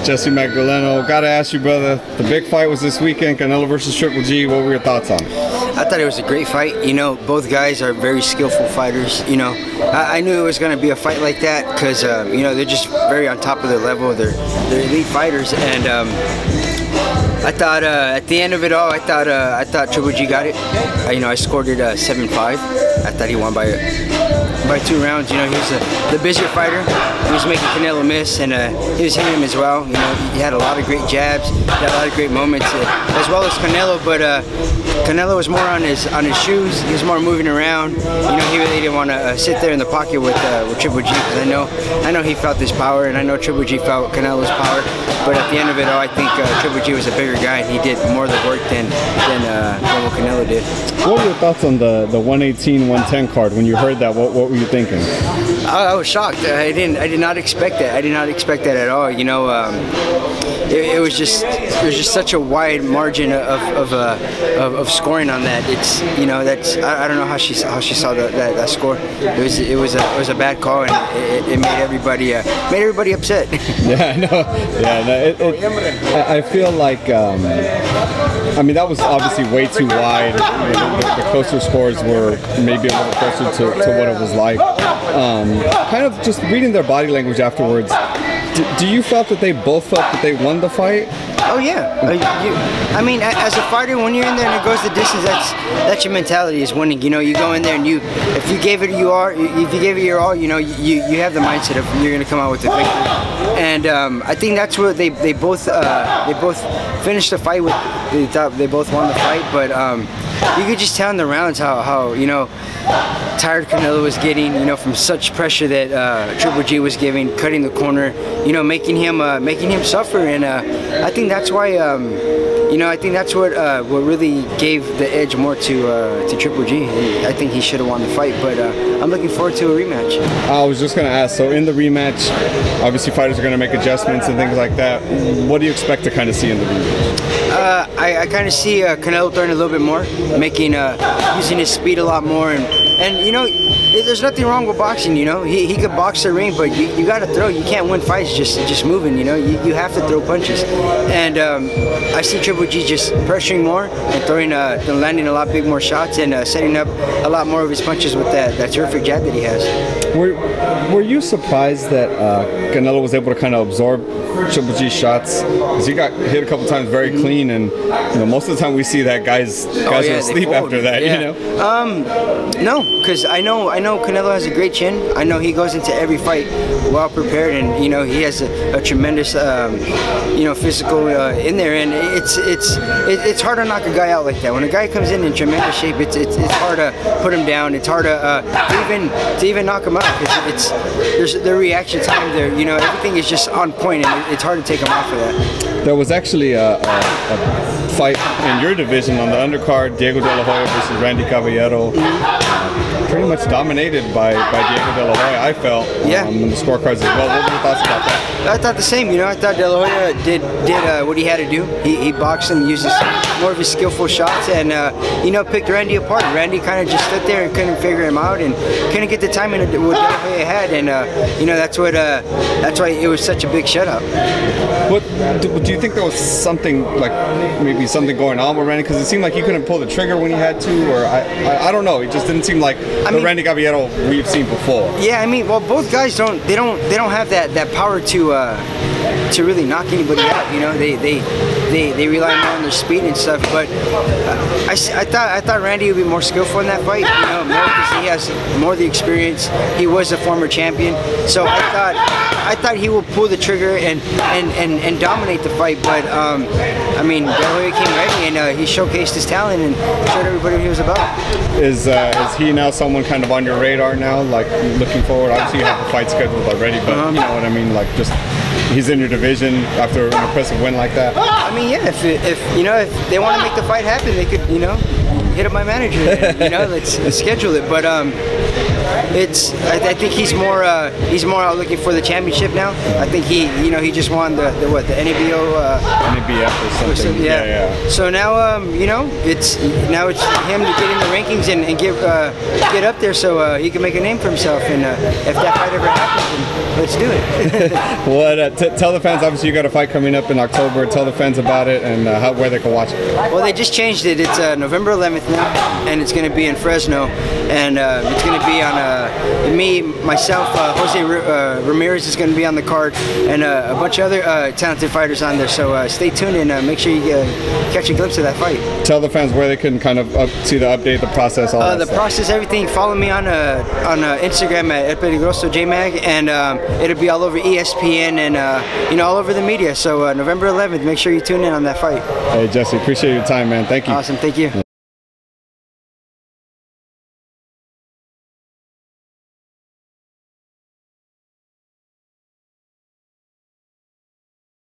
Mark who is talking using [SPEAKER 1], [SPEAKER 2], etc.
[SPEAKER 1] Jesse Magdaleno. Got to ask you, brother, the big fight was this weekend, Canelo versus Triple G. What were your thoughts on it?
[SPEAKER 2] I thought it was a great fight. You know, both guys are very skillful fighters. You know, I knew it was going to be a fight like that because, you know, they're just very on top of their level. They're elite fighters. And I thought at the end of it all, I thought Triple G got it. You know, I scored it 7-5. I thought he won by 2 rounds. You know, he was the busier fighter. He was making Canelo miss, and he was hitting him as well. You know, he had a lot of great jabs, he had a lot of great moments, as well as Canelo. But Canelo was more on his shoes. He was more moving around. You know, he really didn't want to sit there in the pocket with Triple G, because I know he felt his power, and I know Triple G felt Canelo's power. But at the end of it all, I think Triple G was a bigger guy, and he did more of the work than what Canelo did.
[SPEAKER 1] What were your thoughts on the 118-110 card? When you heard that, what were you thinking?
[SPEAKER 2] I was shocked. I did not expect that. I did not expect that at all. You know, it was just such a wide margin of scoring on that. It's, you know, that's, I don't know how she saw that score. It was a bad call, and it made everybody upset.
[SPEAKER 1] Yeah, I know. Yeah, no, I feel like I mean, that was obviously way too wide. You know, the closer scores were maybe a little closer to what it was like. Kind of just reading their body language afterwards, do you felt that they both felt that they won the fight?
[SPEAKER 2] Oh yeah. I mean, as a fighter, when you're in there and it goes the distance, that's your mentality, is winning. You know, you go in there and if you gave it your all, you know, you have the mindset of you're going to come out with the victory. And I think that's what they both finished the fight with. They both won the fight, but you could just tell in the rounds how you know, tired Canelo was getting, you know, from such pressure that Triple G was giving, cutting the corner, you know, making him suffer. And I think that's why, you know, I think that's what really gave the edge more to Triple G. And I think he should have won the fight, but I'm looking forward to a rematch.
[SPEAKER 1] I was just going to ask, so in the rematch, obviously fighters are going to make adjustments and things like that. What do you expect to kind of see in the rematch?
[SPEAKER 2] I kind of see Canelo throwing a little bit more, using his speed a lot more, and you know, there's nothing wrong with boxing. You know, he could box the ring, but you got to throw. You can't win fights just moving. You know, you have to throw punches, and I see Triple G just pressuring more and throwing, landing a lot more shots, and setting up a lot more of his punches with that terrific jab that he has.
[SPEAKER 1] Were you surprised that Canelo was able to kind of absorb Triple G's shots? Because he got hit a couple times very clean, and you know, most of the time we see that guys are asleep after that. Yeah. You know?
[SPEAKER 2] No, because I know Canelo has a great chin. I know he goes into every fight well prepared, and you know, he has a tremendous you know, physical in there, and it's hard to knock a guy out like that. When a guy comes in tremendous shape, it's hard to put him down. It's hard to even knock him out, because there's the reaction time there. You know, everything is just on point, and it's hard to take him off of that.
[SPEAKER 1] There was actually a fight in your division on the undercard, Diego De La Hoya versus Randy Caballero. Pretty much dominated by Diego De La Hoya, I felt, in the scorecards as well. What were your thoughts about that?
[SPEAKER 2] I thought the same. You know, I thought De La Hoya did what he had to do. He boxed and uses more of his skillful shots, and you know, picked Randy apart. Randy kind of just stood there and couldn't figure him out, and couldn't get the timing of what De La Hoya had, and you know, that's why it was such a big shutout.
[SPEAKER 1] What do you think there was something, like maybe something going on with Randy? Because it seemed like he couldn't pull the trigger when he had to, or I don't know. It just didn't seem like the Randy Caballero we've seen before.
[SPEAKER 2] Yeah, I mean, well, both guys don't have that power to really knock anybody out. You know, they rely more on their speed and stuff. But I thought Randy would be more skillful in that fight. You know, more because he has more of the experience. He was a former champion, so I thought he would pull the trigger and dominate the fight. But I mean, De La Hoya came ready, and he showcased his talent and showed everybody what he was about.
[SPEAKER 1] Is he now someone kind of on your radar now, like looking forward? Obviously you have the fight scheduled already, but you know what I mean, like just he's in your division after an impressive win like that.
[SPEAKER 2] I mean, yeah, if you know, if they want to make the fight happen, they could, you know, hit up my manager and, you know, let's schedule it. But I think he's more out looking for the championship now. I think he just won the NABO
[SPEAKER 1] NABF or something.
[SPEAKER 2] Yeah. So now it's him to get in the rankings and get up there so he can make a name for himself. And if that fight ever happens, then let's do it.
[SPEAKER 1] Well, tell the fans. Obviously, you got a fight coming up in October. Tell the fans about it and where they can watch it.
[SPEAKER 2] Well, they just changed it. It's November 11th now, and it's going to be in Fresno, and it's going to be on me, myself, Jose Ramirez is going to be on the card, and a bunch of other talented fighters on there. So stay tuned and make sure you catch a glimpse of that fight.
[SPEAKER 1] Tell the fans where they can kind of see the update, the process, all that
[SPEAKER 2] the
[SPEAKER 1] stuff.
[SPEAKER 2] process, everything. Follow me on Instagram at El Peligroso JMag, and it'll be all over ESPN and all over the media. So November 11th, make sure you tune in on that fight.
[SPEAKER 1] Hey Jesse, appreciate your time, man. Thank you.
[SPEAKER 2] Awesome, thank you.